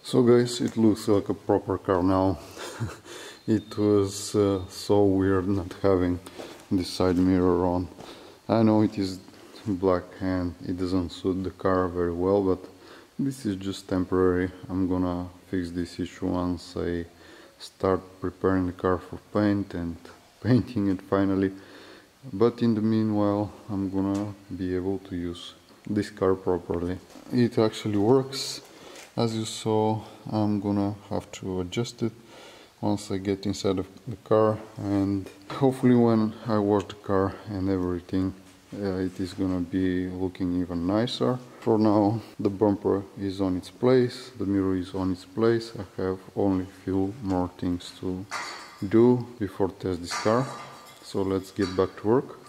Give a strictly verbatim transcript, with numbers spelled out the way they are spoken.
So guys, it looks like a proper car now. It was uh, so weird not having the side mirror on. I know it is black and it doesn't suit the car very well, but this is just temporary. I'm gonna fix this issue once I start preparing the car for paint and painting it finally. But in the meanwhile, I'm gonna be able to use this car properly. It actually works. As you saw, I'm gonna have to adjust it once I get inside of the car, and hopefully when I wash the car and everything, uh, it is gonna be looking even nicer. For now, the bumper is on its place, the mirror is on its place. I have only few more things to do before test this car. So let's get back to work.